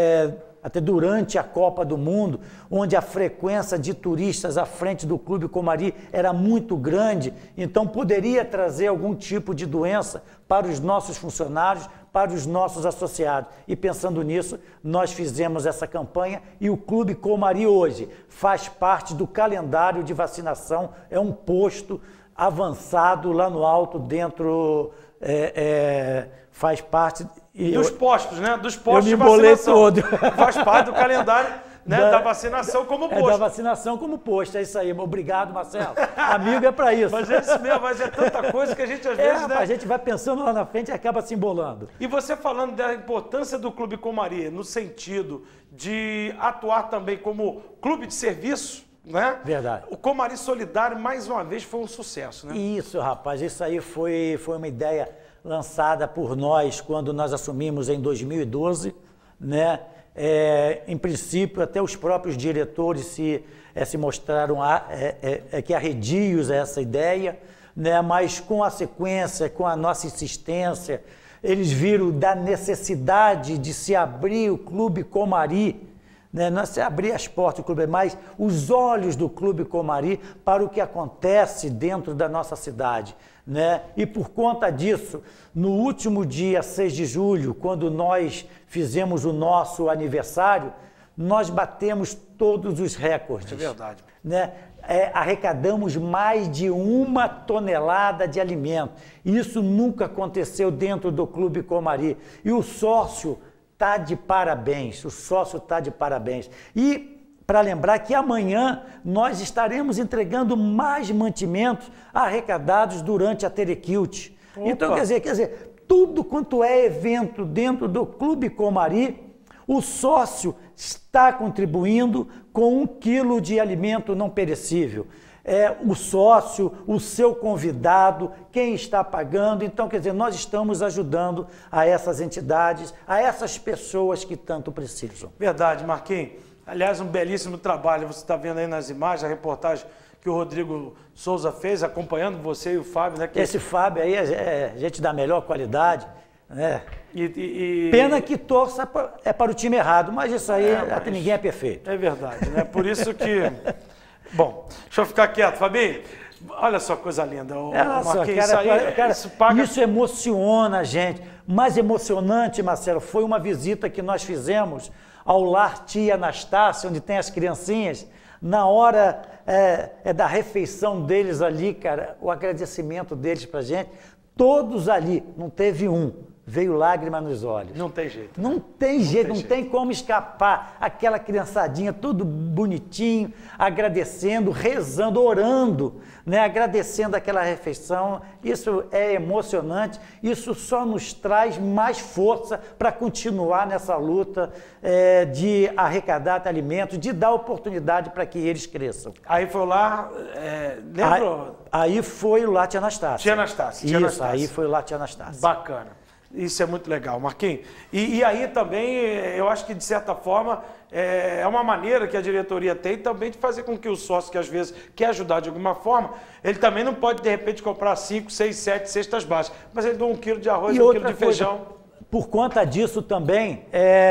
Speaker 3: até durante a Copa do Mundo, onde a frequência de turistas à frente do Clube Comari era muito grande, então poderia trazer algum tipo de doença para os nossos funcionários, para os nossos associados. E pensando nisso, nós fizemos essa campanha e o Clube Comari hoje faz parte do calendário de vacinação, é um posto avançado lá no alto, dentro, faz parte...
Speaker 2: Dos postos, né? Dos postos
Speaker 3: de vacinação.
Speaker 2: Todo. Faz parte do calendário, né, da vacinação como posto.
Speaker 3: Da vacinação como posto, é isso aí. Obrigado, Marcelo. Amigo é para isso.
Speaker 2: Mas é isso mesmo, mas é tanta coisa que a gente às vezes...
Speaker 3: né? A gente vai pensando lá na frente e acaba se embolando.
Speaker 2: E você falando da importância do Clube Comari, no sentido de atuar também como clube de serviço, né?
Speaker 3: Verdade.
Speaker 2: O Comari Solidário, mais uma vez, foi um sucesso, né?
Speaker 3: Isso, rapaz. Isso aí foi uma ideia lançada por nós quando nós assumimos em 2012, né? Em princípio, até os próprios diretores se mostraram que arredios a essa ideia, né? Mas com a sequência, com a nossa insistência, eles viram da necessidade de se abrir o Clube Comari, né? Não é se abrir as portas do Clube, mas os olhos do Clube Comari para o que acontece dentro da nossa cidade, né? E por conta disso, no último dia 6 de julho, quando nós fizemos o nosso aniversário, nós batemos todos os recordes.
Speaker 2: É verdade.
Speaker 3: Né? Arrecadamos mais de 1 tonelada de alimento. Isso nunca aconteceu dentro do Clube Comari. E o sócio está de parabéns, E para lembrar que amanhã nós estaremos entregando mais mantimentos arrecadados durante a Terequilte. Então, quer dizer, tudo quanto é evento dentro do Clube Comari, o sócio está contribuindo com 1 quilo de alimento não perecível. O sócio, o seu convidado, quem está pagando. Então, quer dizer, nós estamos ajudando a essas entidades, a essas pessoas que tanto precisam.
Speaker 2: Verdade, Marquinhos. Aliás, um belíssimo trabalho. Você está vendo aí nas imagens, a reportagem que o Rodrigo Souza fez, acompanhando você e o Fábio, né?
Speaker 3: Esse Fábio aí é gente da melhor qualidade. né?
Speaker 2: E
Speaker 3: Pena que torça para o time errado, mas isso aí até ninguém é perfeito.
Speaker 2: É verdade, né? Por isso que... Bom, deixa eu ficar quieto, Fabinho. Olha só que coisa linda.
Speaker 3: Isso emociona a gente. Mais emocionante, Marcelo, foi uma visita que nós fizemos ao Lar Tia Anastácia, onde tem as criancinhas. Na hora da refeição deles ali, cara, o agradecimento deles pra gente, todos ali, não teve um. Veio lágrima nos olhos.
Speaker 2: Não tem jeito.
Speaker 3: Não tem jeito, não tem como escapar. Aquela criançadinha, tudo bonitinho, agradecendo, rezando, orando, né? Agradecendo aquela refeição. Isso é emocionante, isso só nos traz mais força para continuar nessa luta de arrecadar alimentos, de dar oportunidade para que eles cresçam.
Speaker 2: Aí foi lá, lembra?
Speaker 3: Aí foi o Lar Tia Anastácia.
Speaker 2: Tia Anastácia.
Speaker 3: Isso, aí foi o Lar Tia Anastácia.
Speaker 2: Bacana. Isso é muito legal, Marquinhos. E aí também, eu acho que de certa forma, é uma maneira que a diretoria tem também de fazer com que o sócio, que às vezes quer ajudar de alguma forma, ele também não pode de repente comprar 5, 6, 7 cestas básicas, mas ele dá 1 quilo de arroz, 1 quilo de feijão.
Speaker 3: Por conta disso também,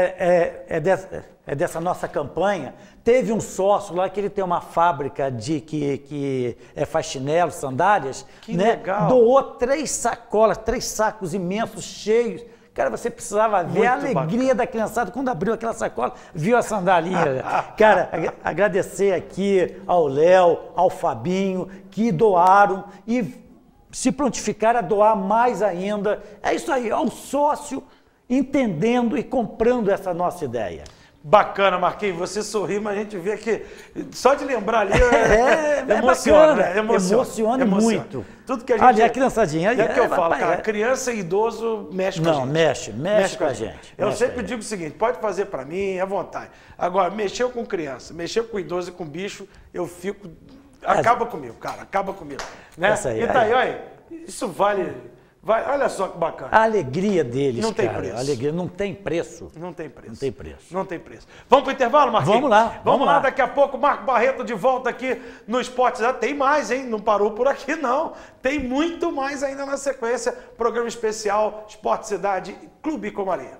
Speaker 3: dessa nossa campanha, teve um sócio lá que ele tem uma fábrica que faz chinelo, sandálias.
Speaker 2: Que legal.
Speaker 3: Doou 3 sacolas, 3 sacos imensos, cheios. Cara, você precisava ver a alegria da criançada quando abriu aquela sacola, viu a sandalinha. Cara, agradecer aqui ao Léo, ao Fabinho, que doaram e se prontificaram a doar mais ainda. É isso aí, ao sócio entendendo e comprando essa nossa ideia.
Speaker 2: Bacana, Marquinhos, você sorri, mas a gente vê que só de lembrar ali
Speaker 3: emociona, né? Emociona muito.
Speaker 2: Tudo que a gente...
Speaker 3: Ali, a criançadinha.
Speaker 2: É que eu falo, cara, criança e idoso mexe com a gente.
Speaker 3: Mexe com a gente.
Speaker 2: Eu sempre digo o seguinte, pode fazer para mim, à vontade. Agora, mexeu com criança, mexeu com idoso e com bicho, eu fico... Acaba comigo, cara, acaba comigo. Né?
Speaker 3: Aí,
Speaker 2: e tá aí, olha, isso vale... Olha só que bacana.
Speaker 3: A alegria deles,
Speaker 2: não tem
Speaker 3: cara.
Speaker 2: preço.
Speaker 3: A alegria não tem preço.
Speaker 2: Não tem preço.
Speaker 3: Não tem preço.
Speaker 2: Não tem preço. Vamos para o intervalo, Marquinhos?
Speaker 3: Vamos lá.
Speaker 2: Vamos lá, daqui a pouco, Marco Barreto de volta aqui no Esporte. Tem mais, hein? Não parou por aqui, não. Tem muito mais ainda na sequência. Programa especial Esporte Cidade Clube Comaria.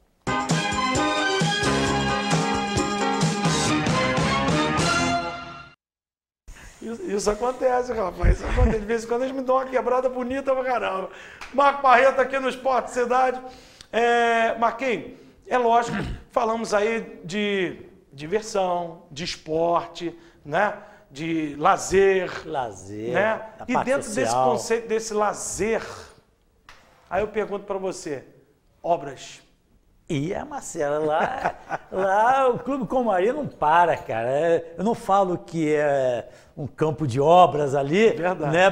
Speaker 2: Isso acontece, rapaz. Isso acontece. De vez em quando eles me dão uma quebrada bonita pra caramba. Marco Barreto aqui no Esporte Cidade. Marquinhos, é lógico, falamos aí de diversão, de esporte, né? De lazer. Né? E dentro desse conceito, desse lazer, aí eu pergunto para você, obras.
Speaker 3: Marcelo, lá o Clube Comaria não para, cara. Eu não falo que é um campo de obras ali, né?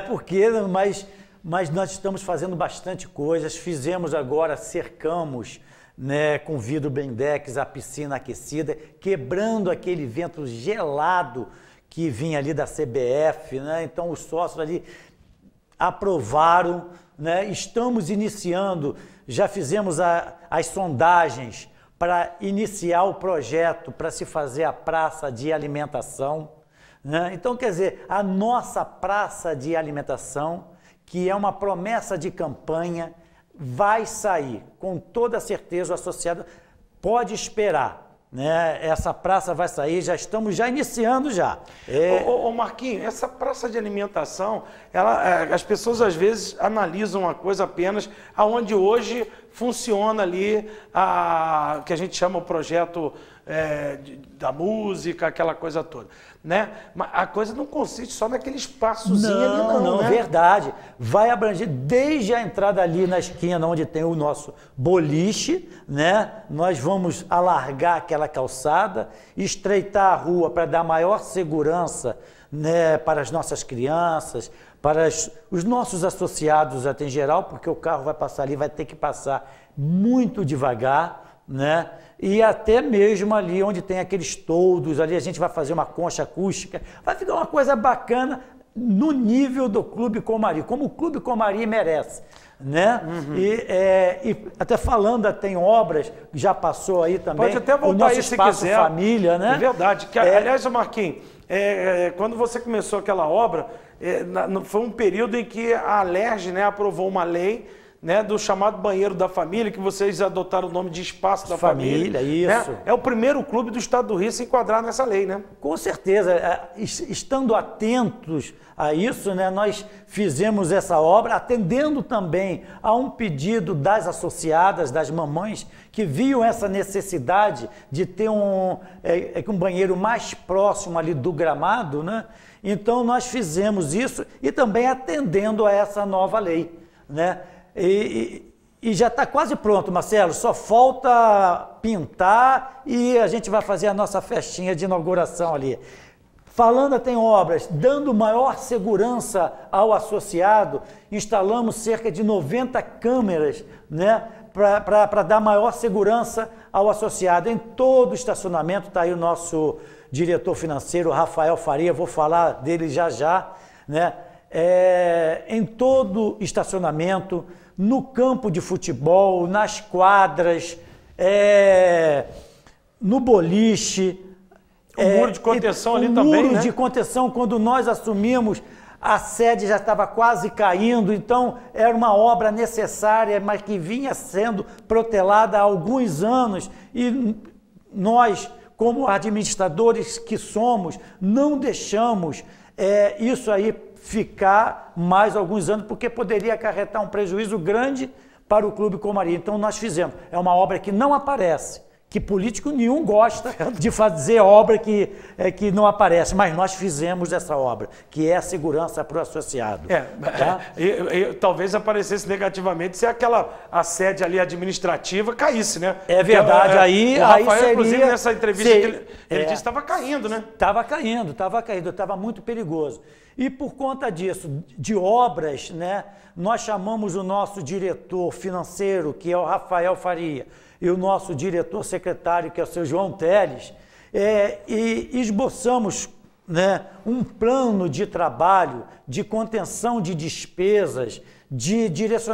Speaker 3: Mas nós estamos fazendo bastante coisas. Fizemos agora, cercamos, né, com vidro blindex a piscina aquecida, quebrando aquele vento gelado que vinha ali da CBF, né? Então os sócios ali aprovaram, né? Estamos iniciando, já fizemos as sondagens para iniciar o projeto para se fazer a praça de alimentação, né? Então, quer dizer, a nossa praça de alimentação, que é uma promessa de campanha, vai sair, com toda certeza o associado pode esperar, né? Essa praça vai sair, estamos iniciando já.
Speaker 2: Ô Marquinhos, essa praça de alimentação, as pessoas às vezes analisam uma coisa apenas aonde hoje funciona ali que a gente chama o projeto da música, aquela coisa toda, né? Mas a coisa não consiste só naquele espaçozinho ali, não, né?
Speaker 3: Verdade. Vai abranger desde a entrada ali na esquina onde tem o nosso boliche, né? Nós vamos alargar aquela calçada, estreitar a rua para dar maior segurança, né, para as nossas crianças, para os nossos associados até em geral, porque o carro vai passar ali, vai ter que passar muito devagar, né? E até mesmo ali onde tem aqueles toldos, ali a gente vai fazer uma concha acústica, vai ficar uma coisa bacana no nível do Clube Comaria, como o Clube Comaria merece, né? Uhum. E até falando, tem obras, já passou aí também.
Speaker 2: Pode até voltar
Speaker 3: o nosso
Speaker 2: aí
Speaker 3: espaço
Speaker 2: se quiser.
Speaker 3: Família, né?
Speaker 2: É verdade. Aliás, Marquinhos, quando você começou aquela obra, foi um período em que a Alerj, né, aprovou uma lei, né, do chamado Banheiro da Família, que vocês adotaram o nome de Espaço da Família.
Speaker 3: Isso.
Speaker 2: Né? É o primeiro clube do estado do Rio a se enquadrar nessa lei, né?
Speaker 3: Com certeza. Estando atentos a isso, né, nós fizemos essa obra, atendendo também a um pedido das associadas, das mamães, que viam essa necessidade de ter um banheiro mais próximo ali do gramado, né? Então nós fizemos isso e também atendendo a essa nova lei, né? E já está quase pronto, Marcelo, só falta pintar e a gente vai fazer a nossa festinha de inauguração ali. Falando até em obras, dando maior segurança ao associado, instalamos cerca de 90 câmeras, né, para dar maior segurança ao associado. Em todo o estacionamento, está aí o nosso diretor financeiro, Rafael Faria, vou falar dele já, né? Em todo estacionamento, no campo de futebol, nas quadras, no boliche.
Speaker 2: O muro de contenção ali também, né?
Speaker 3: O muro de contenção, quando nós assumimos, a sede já estava quase caindo, então era uma obra necessária, mas que vinha sendo protelada há alguns anos e nós, como administradores que somos, não deixamos isso aí ficar mais alguns anos, porque poderia acarretar um prejuízo grande para o Clube Comaria. Então nós fizemos. É uma obra que não aparece, que político nenhum gosta de fazer obra que não aparece, mas nós fizemos essa obra, que é a segurança para o associado.
Speaker 2: Tá? Talvez aparecesse negativamente se a sede ali administrativa caísse, né?
Speaker 3: É verdade,
Speaker 2: o Rafael,
Speaker 3: seria,
Speaker 2: inclusive, nessa entrevista, ele disse que estava caindo, né?
Speaker 3: Estava caindo, estava muito perigoso. E por conta disso, de obras, né, nós chamamos o nosso diretor financeiro, que é o Rafael Faria, e o nosso diretor secretário, que é o seu João Teles, e esboçamos, né, um plano de trabalho, de contenção de despesas, de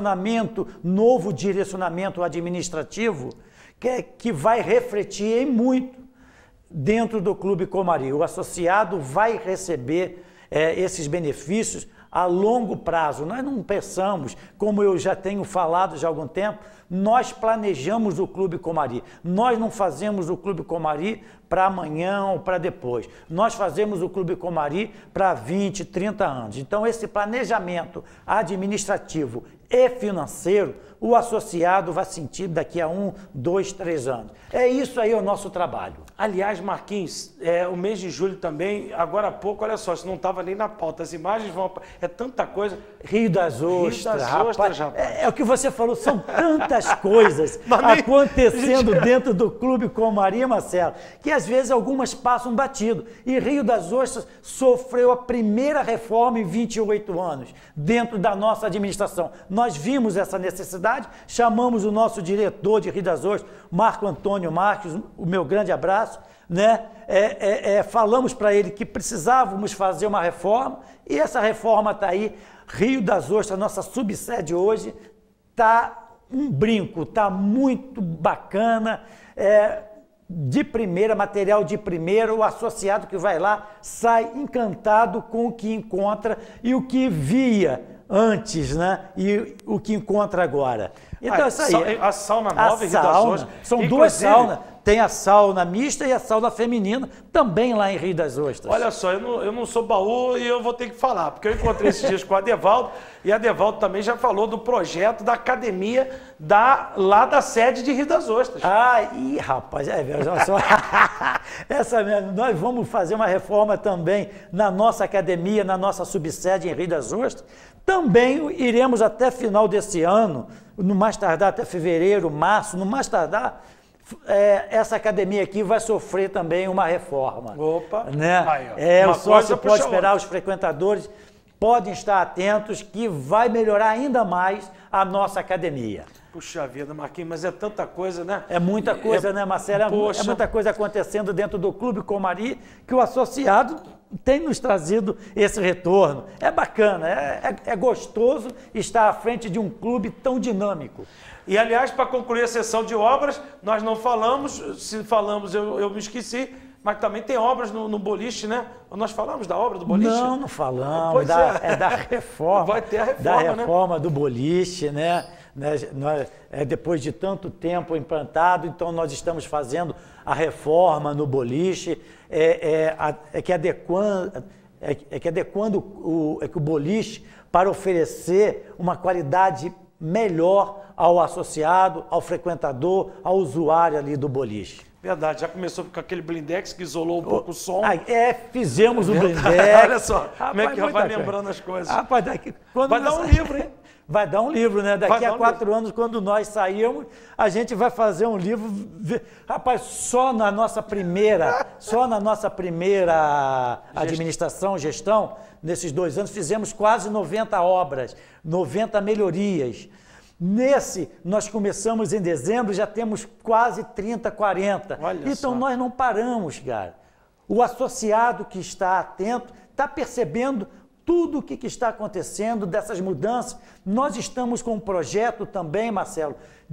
Speaker 3: novo direcionamento administrativo, que vai refletir em muito dentro do Clube Comaria. O associado vai receber esses benefícios a longo prazo. Nós não pensamos, como eu já tenho falado já há algum tempo, nós planejamos o Clube Comaria. Nós não fazemos o Clube Comaria para amanhã ou para depois. Nós fazemos o Clube Comaria para 20, 30 anos. Então, esse planejamento administrativo e financeiro, o associado vai sentir daqui a 1, 2, 3 anos. É isso aí o nosso trabalho.
Speaker 2: Aliás, Marquinhos, o mês de julho também, agora há pouco, olha só, isso não estava nem na pauta, as imagens vão... É tanta coisa.
Speaker 3: Rio das Ostras, rapaz. É o que você falou, são tantas coisas acontecendo dentro do Clube Comaria, Marcelo, que às vezes algumas passam batido. E Rio das Ostras sofreu a primeira reforma em 28 anos, dentro da nossa administração. Nós vimos essa necessidade, chamamos o nosso diretor de Rio das Ostras, Marco Antônio Marques, o meu grande abraço, né? Falamos para ele que precisávamos fazer uma reforma e essa reforma está aí. Rio das Ostras, nossa subsede hoje, está um brinco, está muito bacana, de primeira, material de primeira, o associado que vai lá sai encantado com o que encontra e o que via antes, né? E o que encontra agora. Então, isso aí.
Speaker 2: A sauna nova em Rio das Ostras.
Speaker 3: São duas saunas. Tem a sauna mista e a sauna feminina, também lá em Rio das Ostras.
Speaker 2: Olha só, eu não sou baú e eu vou ter que falar, porque eu encontrei esses dias com o Adevaldo, e a Adevaldo também já falou do projeto da academia lá da sede de Rio das Ostras.
Speaker 3: Rapaz, olha só. Nós vamos fazer uma reforma também na nossa academia, na nossa subsede em Rio das Ostras. Também iremos até final desse ano, no mais tardar até fevereiro, março, no mais tardar, essa academia aqui vai sofrer também uma reforma.
Speaker 2: Opa!
Speaker 3: Né? O sócio pode esperar, os frequentadores podem estar atentos que vai melhorar ainda mais a nossa academia.
Speaker 2: Puxa vida, Marquinhos, mas é tanta coisa, né?
Speaker 3: É muita coisa, né, Marcelo? É muita coisa acontecendo dentro do Clube Comaria que o associado tem nos trazido esse retorno. É bacana, é gostoso estar à frente de um clube tão dinâmico.
Speaker 2: E, aliás, para concluir a sessão de obras, nós não falamos, se falamos eu me esqueci, mas também tem obras no boliche, né? Nós falamos da obra do boliche?
Speaker 3: Não falamos, da reforma.
Speaker 2: Vai ter a reforma,
Speaker 3: da reforma, né? Do boliche, né? né? Depois de tanto tempo implantado, então nós estamos fazendo a reforma no boliche, adequando o boliche para oferecer uma qualidade melhor ao associado, ao frequentador, ao usuário ali do boliche.
Speaker 2: Verdade, já começou com aquele blindex que isolou um pouco o som.
Speaker 3: Fizemos o blindex.
Speaker 2: Olha só, como é que vai lembrando as coisas.
Speaker 3: Rapaz,
Speaker 2: vai dar um livro, hein?
Speaker 3: Vai dar um livro, né? Daqui a 4 anos, quando nós sairmos, a gente vai fazer um livro. Rapaz, só na nossa primeira administração, gestão, nesses 2 anos, fizemos quase 90 obras, 90 melhorias. Nesse, nós começamos em dezembro, já temos quase 30, 40.
Speaker 2: Olha
Speaker 3: então,
Speaker 2: só.
Speaker 3: nós não paramos, cara. O associado que está atento está percebendo tudo o que está acontecendo, dessas mudanças. Nós estamos com um projeto também, Marcelo,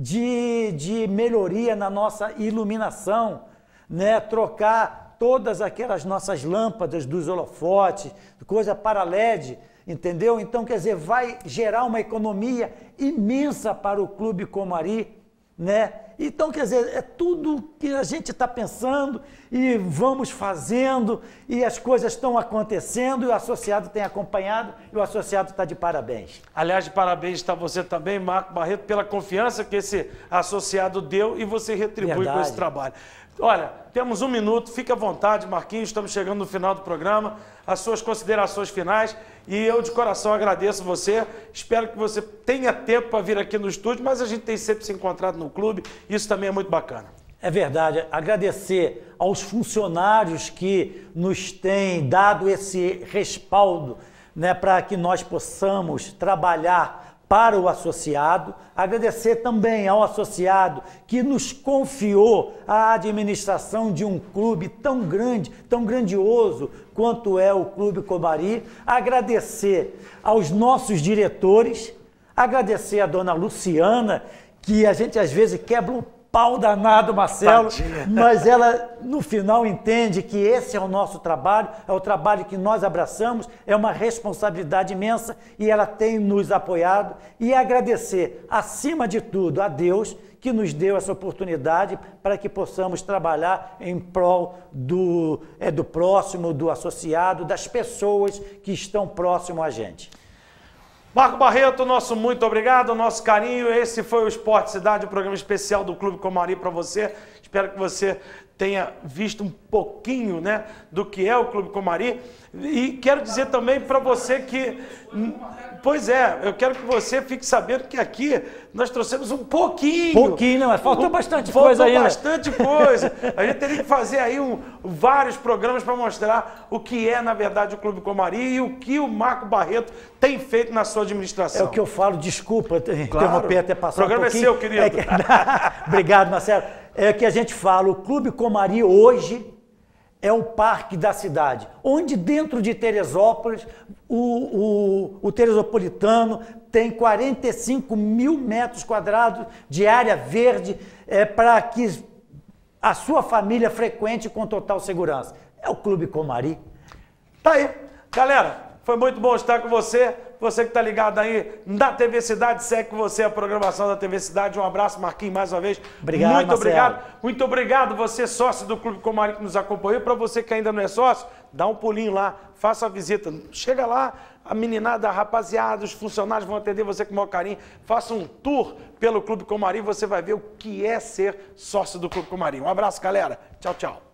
Speaker 3: de melhoria na nossa iluminação, né? Trocar todas aquelas nossas lâmpadas dos holofotes, coisa para LED, entendeu? Então, quer dizer, vai gerar uma economia imensa para o Clube Comari, né? Então, quer dizer, é tudo que a gente está pensando e vamos fazendo e as coisas estão acontecendo e o associado tem acompanhado e o associado está de parabéns.
Speaker 2: Aliás, de parabéns está você também, Marco Barreto, pela confiança que esse associado deu e você retribui com esse trabalho. Olha, temos 1 minuto, fique à vontade, Marquinhos, estamos chegando no final do programa, as suas considerações finais e eu de coração agradeço você, espero que você tenha tempo para vir aqui no estúdio, mas a gente tem sempre se encontrado no clube, isso também é muito bacana.
Speaker 3: É verdade, agradecer aos funcionários que nos têm dado esse respaldo, né, para que nós possamos trabalhar para o associado, agradecer também ao associado que nos confiou a administração de um clube tão grande, tão grandioso quanto é o Clube Comari, agradecer aos nossos diretores, agradecer a dona Luciana, que a gente às vezes quebra um pau danado, Marcelo, mas ela no final entende que esse é o nosso trabalho, é o trabalho que nós abraçamos, é uma responsabilidade imensa e ela tem nos apoiado e agradecer, acima de tudo, a Deus que nos deu essa oportunidade para que possamos trabalhar em prol do próximo, do associado, das pessoas que estão próximo a gente.
Speaker 2: Marco Barreto, nosso muito obrigado, nosso carinho. Esse foi o Esporte Cidade, um programa especial do Clube Comari para você. Espero que você tenha visto um pouquinho, né, do que é o Clube Comari. E quero dizer também para você que... Pois é, eu quero que você fique sabendo que aqui nós trouxemos um pouquinho.
Speaker 3: Pouquinho, não, mas faltou bastante coisa aí.
Speaker 2: Faltou bastante coisa. A gente teria que fazer aí vários programas para mostrar o que é, na verdade, o Clube Comari e o que o Marco Barreto tem feito na sua administração.
Speaker 3: É o que eu falo, desculpa interromper até passar um pouquinho.
Speaker 2: O programa é seu, querido.
Speaker 3: Obrigado, Marcelo. É que a gente fala, o Clube Comari hoje é o parque da cidade, onde dentro de Teresópolis, o teresopolitano tem 45 mil metros quadrados de área verde para que a sua família frequente com total segurança. É o Clube Comari.
Speaker 2: Tá aí. Galera, foi muito bom estar com você. Você que está ligado aí na TV Cidade, segue com você a programação da TV Cidade. Um abraço, Marquinhos, mais uma vez.
Speaker 3: Obrigado,
Speaker 2: muito
Speaker 3: Marcelo.
Speaker 2: obrigado. Muito obrigado, você sócio do Clube Comari que nos acompanhou. Para você que ainda não é sócio, dá um pulinho lá, faça a visita. Chega lá, a meninada, a rapaziada, os funcionários vão atender você com o maior carinho. Faça um tour pelo Clube Comari, você vai ver o que é ser sócio do Clube Comari. Um abraço, galera. Tchau, tchau.